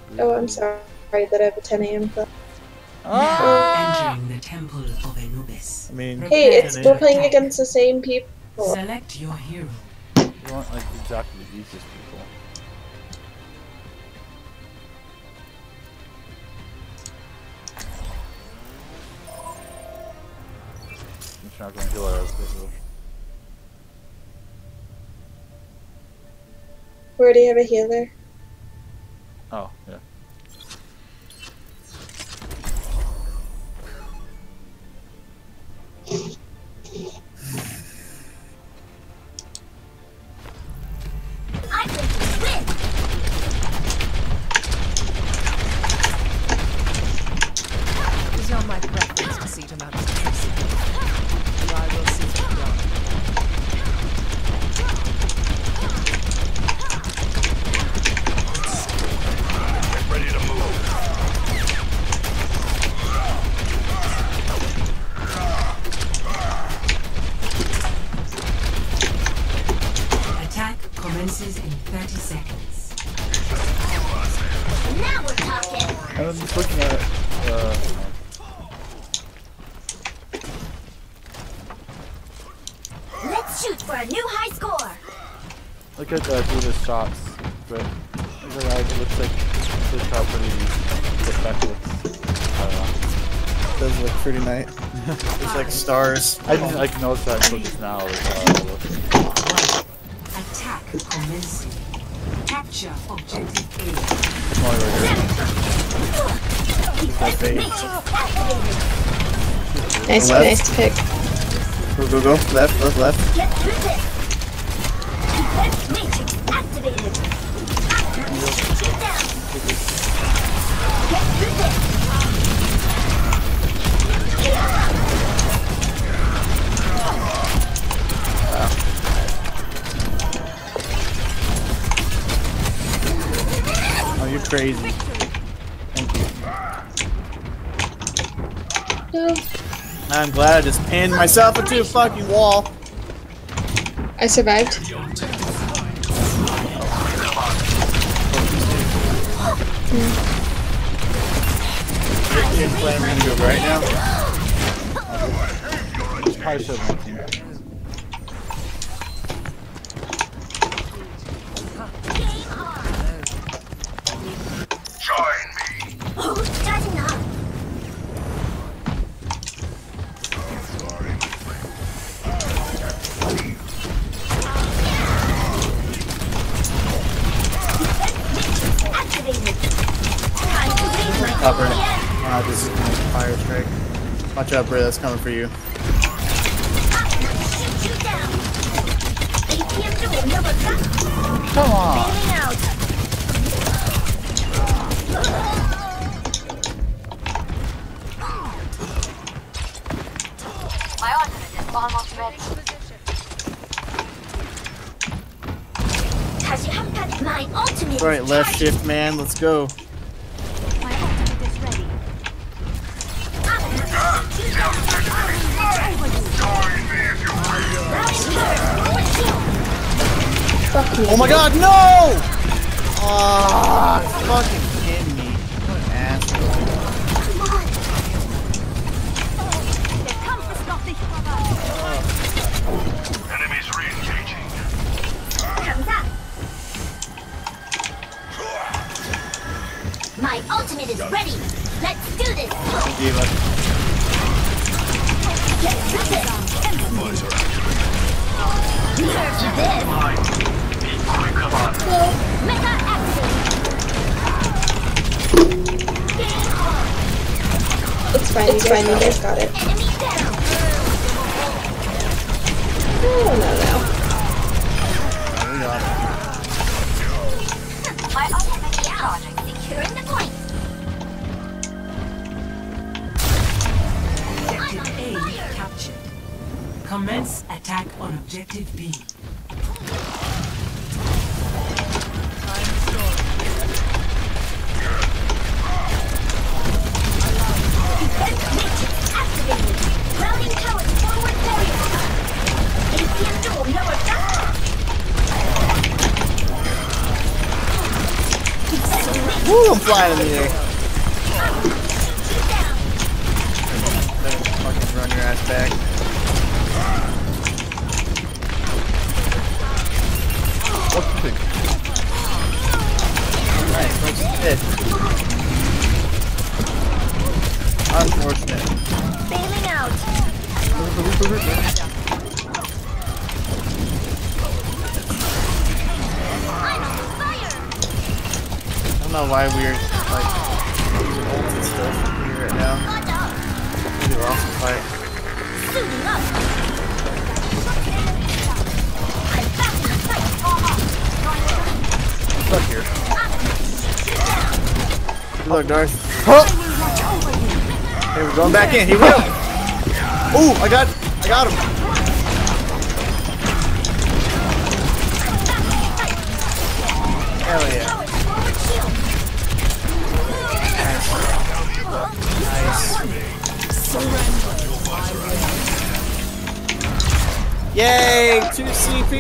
Oh, I'm sorry that I have a 10 a.m. class. Entering the temple of Anubis. I mean, Hey, we're playing against the same people. Select your hero. you want like exactly the easiest people. I'm just not going to heal our people. We already have a healer. Oh, yeah. I'm going to win! It is not my preference to see them out as Tracy. But I will see them done. Get ready to move. Attack commences in 30 seconds. Now we're talking! I'm just looking at Let's shoot for a new high score! look at Buddha's shots, but it looks like the shot pretty effective. I don't know. Does look pretty nice. It's like stars. I didn't like notice that until just now. Attack commencing. Capture objective A. Nice, Left. nice pick. Go. Left. Get through this! Defense matrix activated! Shoot down! Get through this! Oh, you're crazy. No. I'm glad I just pinned myself into a fucking wall. I survived. You're playing me to go right now. Probably should have team. Join me. Who's charging up? Activated! Time to raise my Upper. OPM! This is gonna be fire strike. Watch out, bro. That's coming for you. Shoot you down! APM duel number one. Come on! Failing out! My ultimate is almost ready. 다시 한 판, my ultimate Alright, is left charging. shift, man. Let's go. My ultimate is ready. I'm gonna shoot you down. Join me if you will. Routing turret, Fuck you. Oh my god, no! Ah, fucking kidding me. What an asshole. come on! There comes the Scottish Enemies re-engaging. 감사! My ultimate is ready! Let's do this! D.Va. Get through this! Nerf this! Come on. Mega activate! Game on! It's fine, you guys got it. Enemy down! Oh, no. We got it. My ultimate is charging. Securing the point! Objective A captured. Commence attack on objective B. Defense matrix activated! Routing tower forward barrier! APM duel number one. I'm flying in the air. Fucking run your ass back. What's the thing? Nice, what's it? Unfortunate. Bailing out. I'm on fire. I don't know why we're like using ults and stuff here right now. Got up. Maybe we're awesome fight. Suiting up. I'm back in the fight. Look here. Good luck, Darth. Hey, we're going back in. Here we go. Ooh, I got him. Hell yeah. Nice. Yay, 2 CP.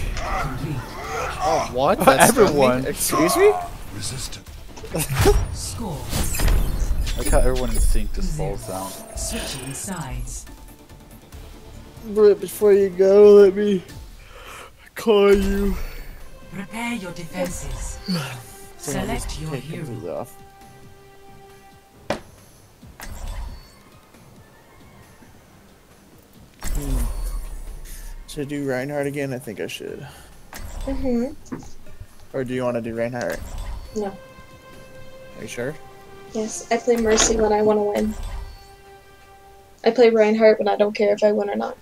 Oh, what? That's Everyone. Excuse me? Resistant. Score. Like how everyone in sync just falls down. Switching sides. But before you go, let me call you. Prepare your defenses. Select your Take hero. these off. Should I do Reinhardt again? I think I should. Or do you want to do Reinhardt? No. Are you sure? Yes, I play Mercy when I want to win. I play Reinhardt when I don't care if I win or not.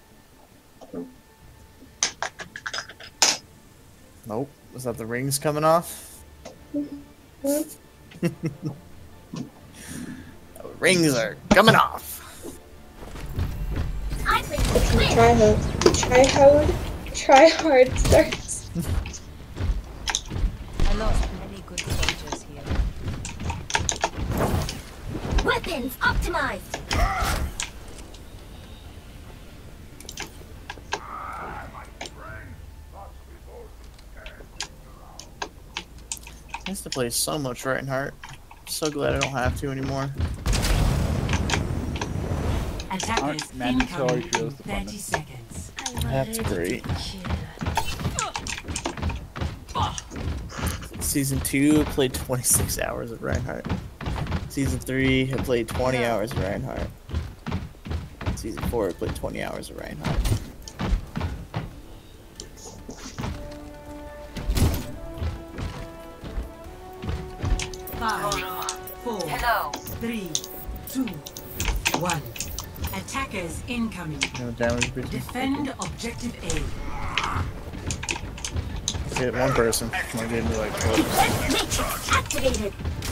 Nope. Was that the rings coming off? The rings are coming off. I play It's win. try hard starts. I lost many good soldiers here. Weapons optimized. I used to play so much Reinhardt. So glad I don't have to anymore. Attackers Aren't mandatory incoming in heroes the 30 funnest? seconds. That's great. Season 2, I played 26 hours of Reinhardt. Season 3, I played 20 hours of Reinhardt. Season 4, I played 20 hours of Reinhardt. Five, four, Hello. 3, 2, 1. Attackers incoming. No damage, bitch. Defend objective A. Hit one person. I gave me like 12. Defense matrix activated.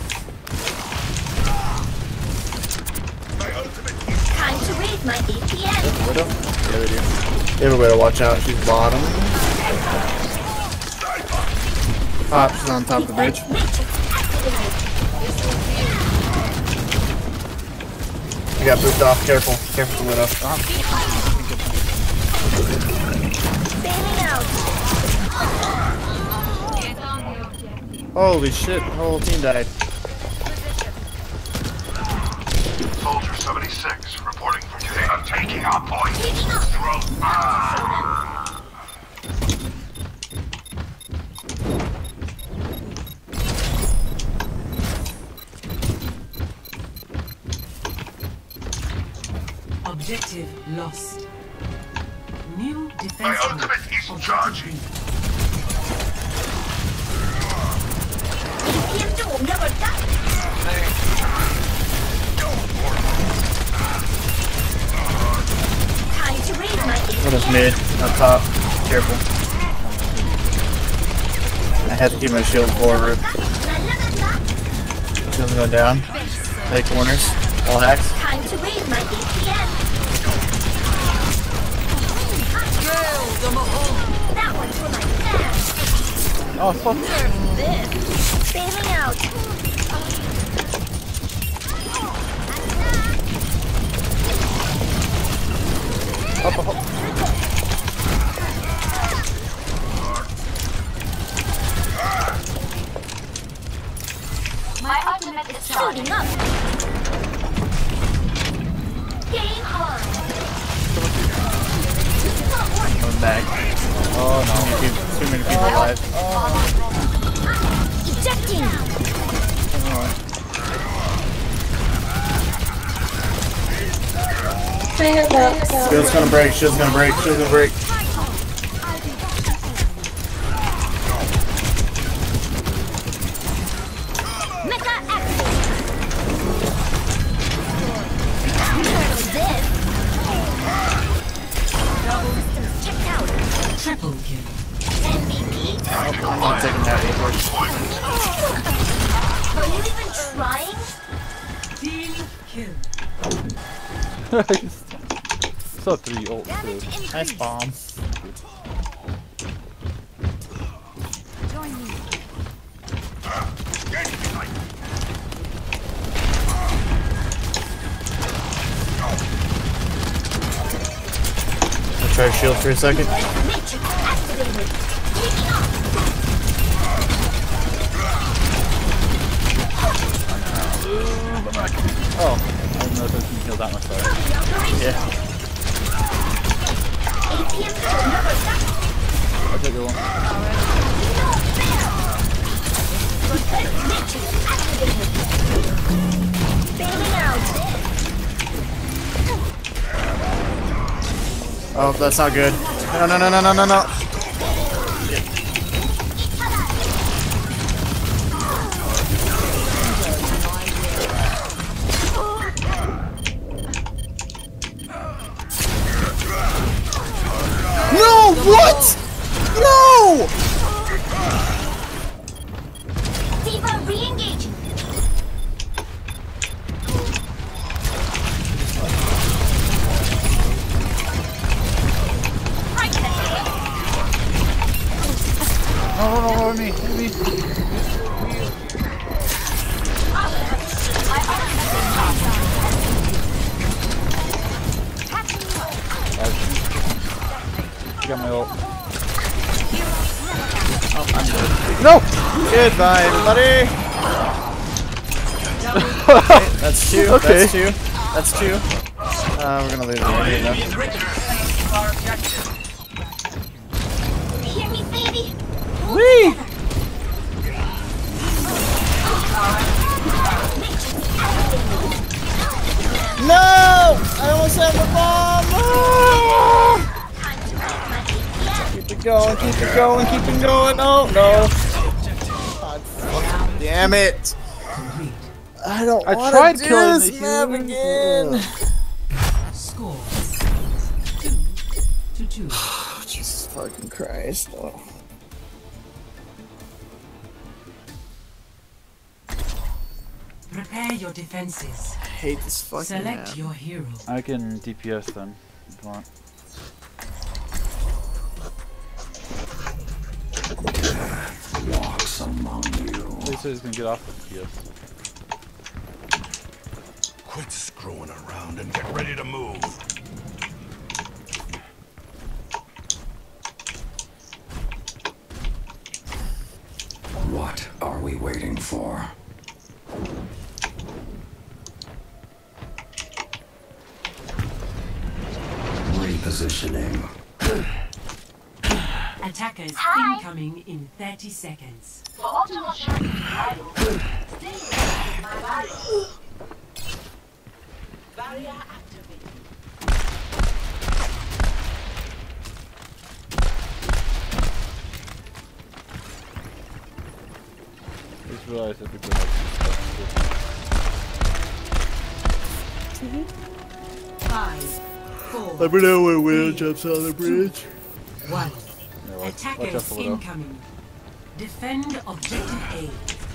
Time to raise my APM. Widow? Yeah, they do. They have a Widow, watch out. She's bottom. Ah, she's on top of the bridge. Defense matrix activated. I got booped off. Careful. Careful, the Widow. Bailing out. Holy shit, the whole team died. Soldier 76 reporting for today. I'm taking our point. Taking off. Objective lost. New My defense ultimate mode. is Objective charging. B. APM duel never dies. Time to raise my What is mid? Up top. Careful. I have to keep my shield forward. Shield's going down. Play corners. All hacks. Time to raise my APM. That one's for my dad. Oh, fuck. Serve this. Bailing out. Up, up, up. My ultimate is starting up. Game on. Coming back. Oh Too many people alive. Ejecting. I have that. Shield's gonna break. Shield's gonna break. Shield's gonna break. Mecha activate. Checked out. Triple kill. MVP. I'm not taking that anymore. Are you even trying? Team kill. Saw 3 ult too. Nice bomb. Join me. I'll try shield for a second. Matrix activated. Taking off. Oh, I didn't know if I can heal that much better. Yeah. APM number I'll take your one. Matrix activated. Bailing out. Oh, that's not good. No, no, no, no, no, no, no. No! What? No! Diva re-engaging. Right there. No, me. You got my ult. Oh, I'm dead. No! Goodbye, everybody. Okay, that's two. Okay. That's two. That's two. We're gonna leave it right here though. Hear me, baby? Whee! No! I almost had the bomb! Ah! Keep it going, keep it going, keep it going. Oh, no. God, fucking damn it. I don't I want tried to do killing this the map humans. again. Score 2-2. Oh, Jesus fucking Christ. Oh. Prepare your defenses. I hate this fucking Select map. your hero. I can DPS then, if you want. Walks among you. They said he's gonna get off of DPS. Quit screwing around and get ready to move. What are we waiting for? Repositioning. Attackers Hi. incoming in 30 seconds. I just realized that people like this stuff. 5, 4, Let me know when Will jumps on the bridge. 1. Yeah, watch out Attackers for Widow. incoming. Defend objective A.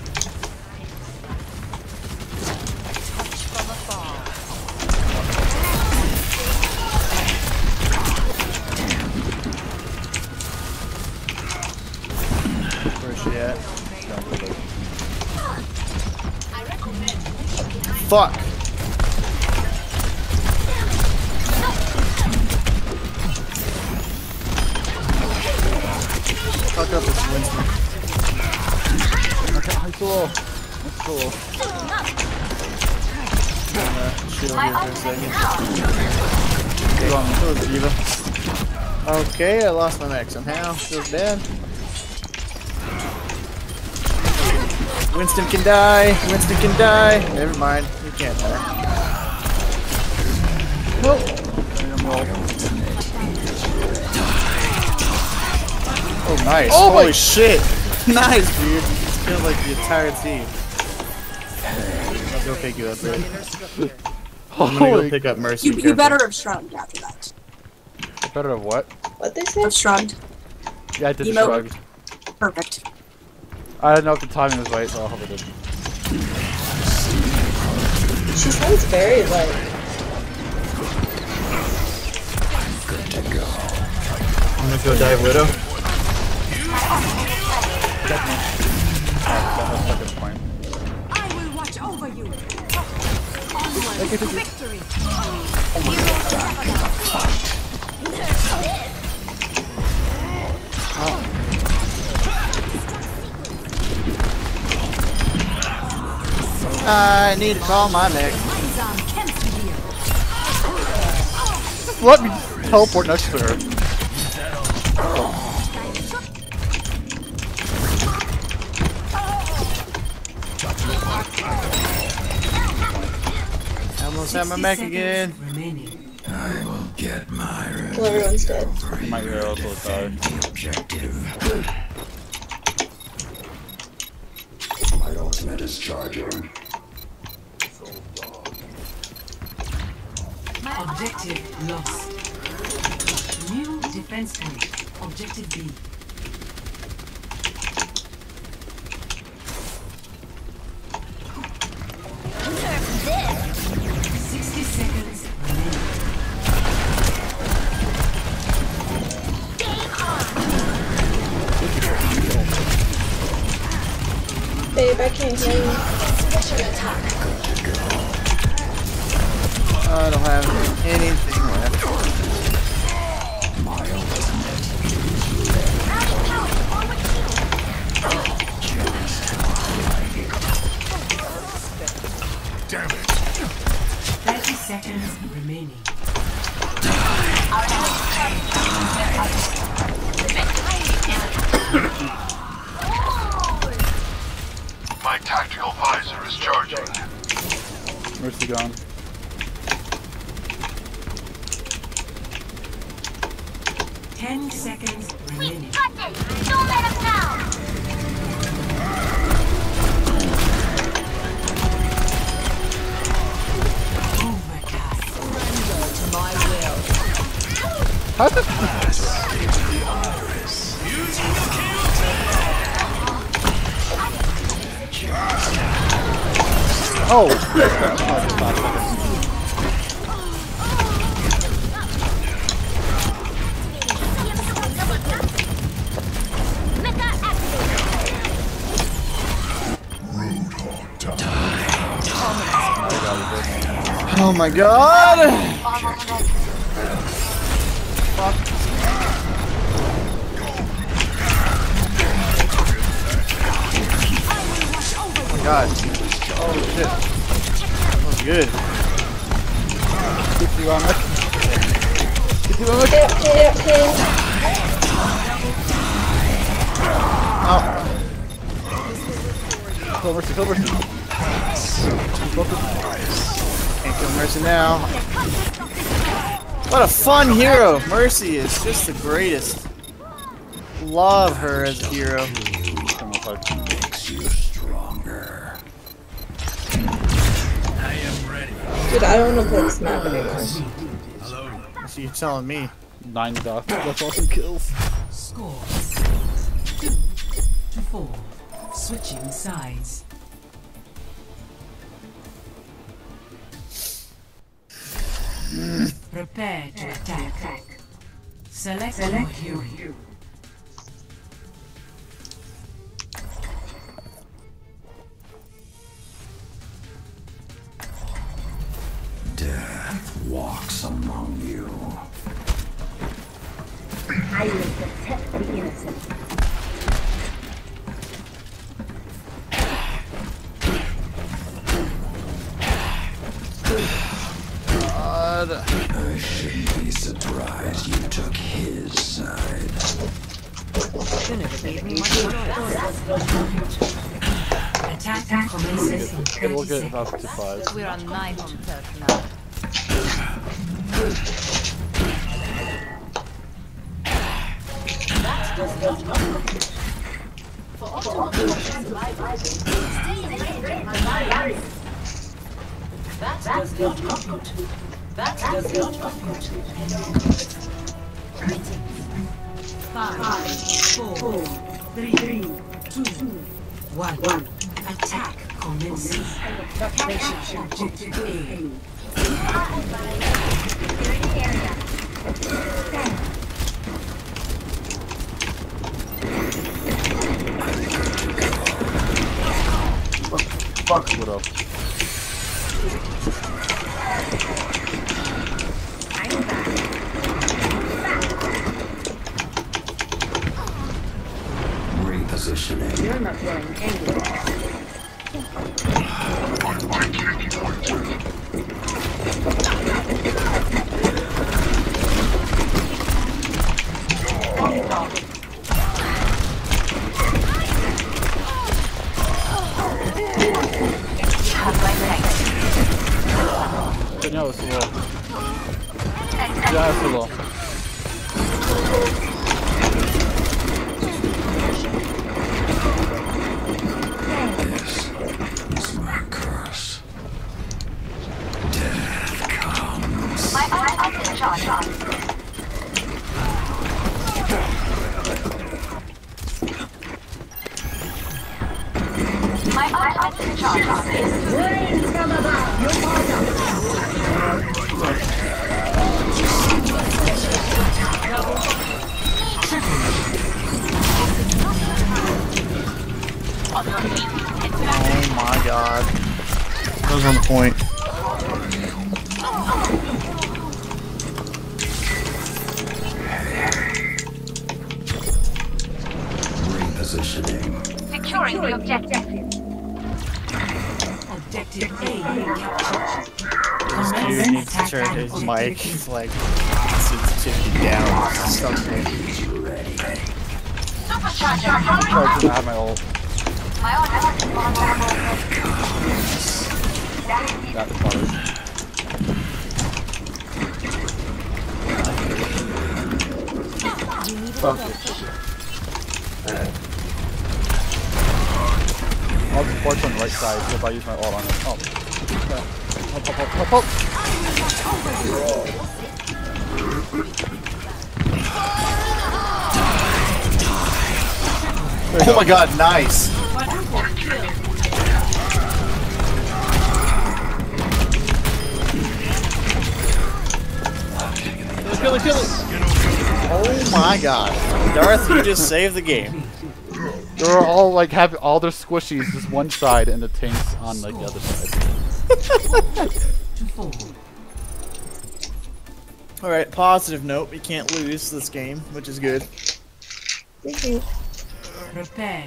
Where's she at? Fuck! Fuck up this Winston. Okay, I saw. Cool. Suiting up. Shield My here for a ultimate second. is out. Go on, That was Diva. Okay, I lost my mech somehow. Feels bad. Winston can die. Winston can die. Never mind. You can't die. Nope. Oh, nice. Oh my- Holy shit. Nice, dude. Just killed like the entire team. I'll go pick you up, dude. I'm gonna go pick up Mercy. You better have shrugged after that. Better of what? What they say? Have shrugged. Yeah, I did Emote. shrug. Perfect. I didn't know if the timing was right, so I hope it did. She sounds very like. I'm gonna go dive Widow. That was such a point. I will watch over you. Victory. I need to call my mech. Just let me teleport next to her. I almost have my mech again. Remaining. Well, everyone's dead. My arrows will die. My ultimate is charging. Objective lost. New defense point. Objective B. This. 60 seconds remaining. Game on. Babe, I can't hear you. Switching attack. I don't have anything left. Damn it. 30 seconds remaining. My tactical visor is charging. Mercy gone. Ten seconds remaining. Got this. Don't let us down. Overcast. To my will. How did Mecha activated. Oh my god! Oh my god. Oh shit. That was good. Get you on it? Get you on it? Hit. Oh. Kill Mercy, kill Mercy. Can't kill Mercy now. What a fun hero! Mercy is just the greatest. Love her as a hero. Dude, I don't want to play this map anymore. So you're telling me. 9 deaths. That's awesome kills. Score 2 to 4. Switching sides. Prepare to attack. Select your hero. Death walks among you. I will protect the innocent. god. I shouldn't be surprised you took his side. You never gave me much Attack commences in We'll 30 get seconds. up to 5. We're on my home turf now. Five, four, three, two, one. Attack commences. Capture objective A. Fuck, what up? Repositioning. You're not going anywhere. No, it's low. Yeah, it's low. This is my curse. Death comes. My ultimate charge. Rain from above. You're Oh my god. That was on the point. Repositioning. securing the objective. Objective A captured. This dude needs to turn his mic like sensitivity down. Something. I didn't have my ult. That's butter. Fuck it. I'll just force on the right side so if I use my ult on it. Oh. Oh my god, nice! Kill it, kill it! Oh my god. Darth, you just saved the game. They're all like have all their squishies just one side and the tanks on like the other side. Alright, positive note, we can't lose this game, which is good. Prepare.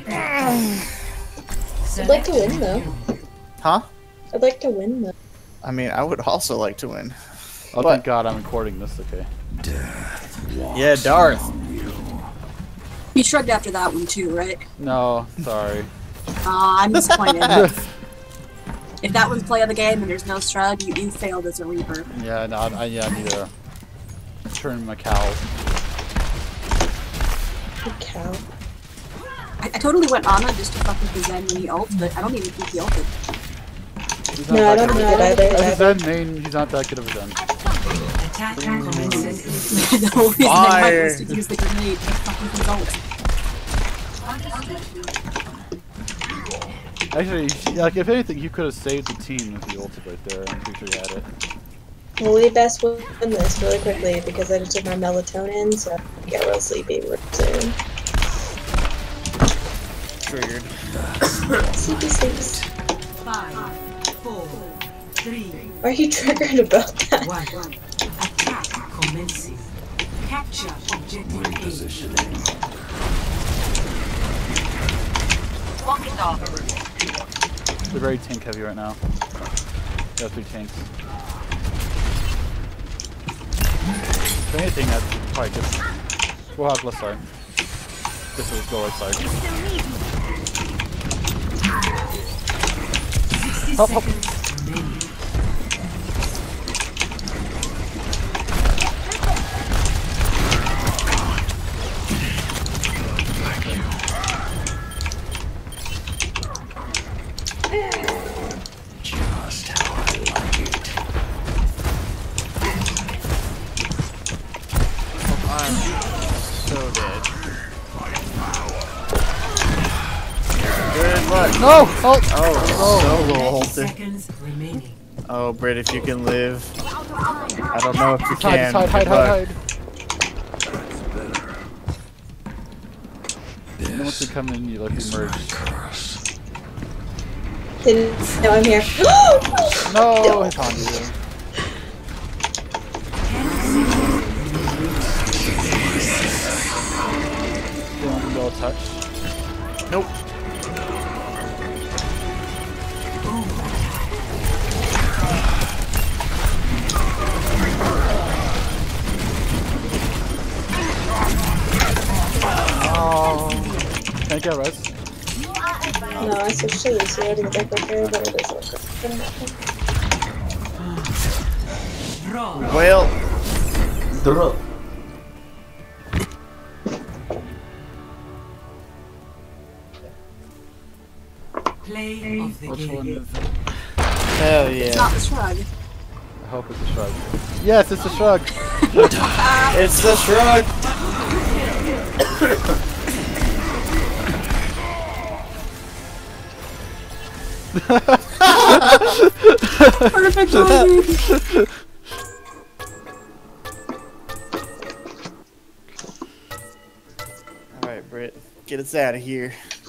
I'd like to win though. Huh? I'd like to win though. I mean, I would also like to win. Oh, But- thank God I'm recording this, okay. Yeah, Darth. You shrugged after that one too, right? No, sorry. I'm disappointed. If that one's play of the game and there's no shrug, you failed as a Reaper. Yeah, no, I need to turn my cow. Good cow. I totally went Ana just to fucking with Zen when he ult, but I don't even think he ulted. He's No, I don't that think good it either. of a Zen main, he's not that good of a Zen. Attack commences in The whole reason I Fire. was to use the grenade to fucking his ult. Actually, like if anything, you could have saved the team if you ulted right there. I'm pretty sure you had it. Well, we best win this really quickly because I just took my melatonin, so I get real sleepy real soon. Triggered. Sleepy sleeps. 5, 4, 3, Why are you triggered about that? 1. Attack commences. Capture objective A. Repositioning. Walking dog. They're very tank heavy right now. Got 3 tanks. If anything, that's probably good. We'll have less time. This is go right side. Help, help. Just how I like it. I'm so dead. Good luck. No! Oh! Oh, solo ulted. Seconds remaining. Oh, Britt, if you can live. I don't know if you Hide, can. hide, hide, Good luck. hide, hide. And then once you come in, you let you merge. Didn't know I'm here. No! It's on you. Don't go touch. Nope. Oh. Can't get res. No, I switched to Lucy. I didn't get quicker, but it is gonna happen. Draw. Well, Play of the Which one game. is it? hell It's yeah. not the shrug. I hope it's a shrug. Yes, it's a shrug! It's the shrug. Perfect timing. Alright, Britt. Get us out of here.